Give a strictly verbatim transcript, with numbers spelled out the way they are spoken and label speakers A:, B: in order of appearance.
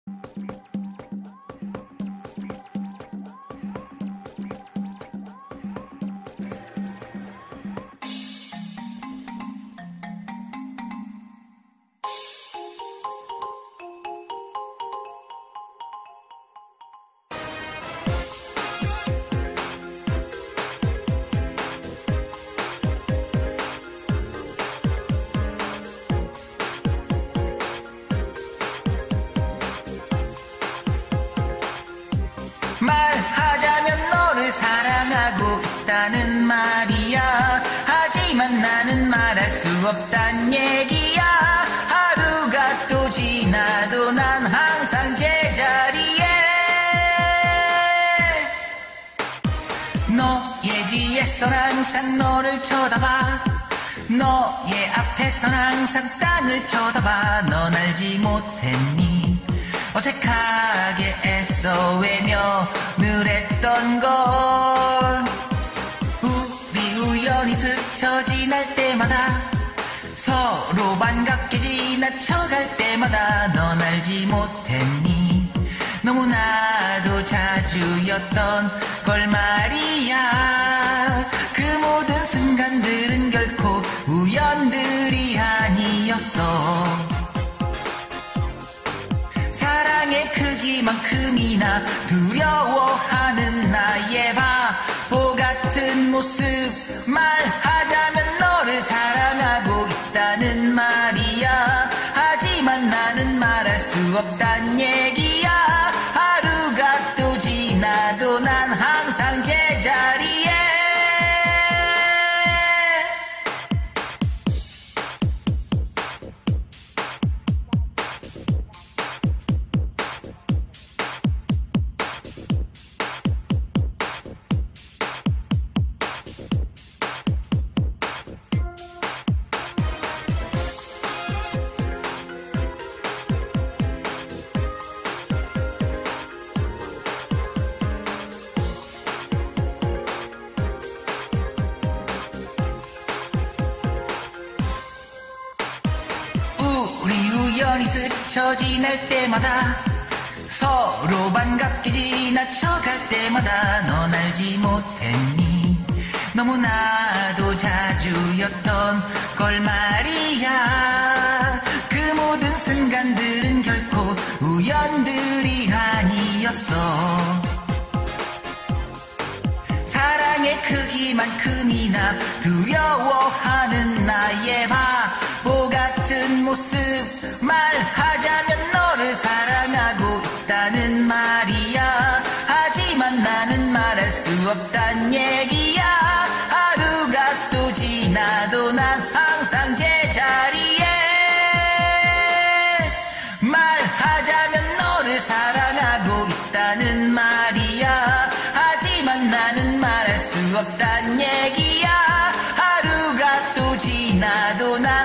A: 말하자면 너를 사랑하고 있다는 말이야. 하지만 나는 말할 수 없단 얘기야. 하루가 또 지나도 난 항상 제자리에. 너의 뒤에선 항상 너를 쳐다봐. 너의 앞에선 항상 땅을 쳐다봐. 넌 알지 못했니? 어색하게 애써 외며 늘 했던 걸. 우리 우연히 스쳐 지날 때마다 서로 반갑게 지나쳐갈 때마다 넌 알지 못했니? 너무나도 자주였던 걸 말이야. 그 모든 순간들은 결코 우연들이 아니었어. 사랑의 크기만큼이나 두려워하는 나의 바보 같은 모습. 말하자면 너를 사랑하고 있다는 말이야. 하지만 나는 말할 수 없단 얘기야. 하루가 또 지나도 난 항상 제자리에. 우리 우연히 스쳐 지날 때마다 서로 반갑게 지나쳐갈 때마다 넌 알지 못했니? 너무나도 자주였던 걸 말이야. 그 모든 순간들은 결코 우연들이 아니었어. 사랑의 크기만큼이나 두려워하는 나의 바보 같은 모습. 말하자면 너를 사랑하고 있다는 말이야. 하지만 나는 말할 수 없단 얘기야. 하루가 또 지나도 난 항상 제자리에. 말하자면 너를 사랑하고 있다는 말이야. 하지만 나는 말할 수 없단 얘기야. 하루가 또 지나도 난